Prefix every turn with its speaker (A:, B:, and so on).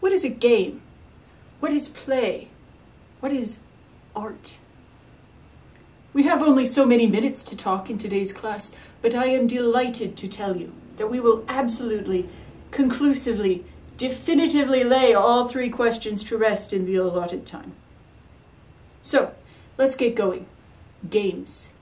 A: What is a game? What is play? What is art? We have only so many minutes to talk in today's class, but I am delighted to tell you that we will absolutely, conclusively, definitively lay all 3 questions to rest in the allotted time. So, let's get going. Games.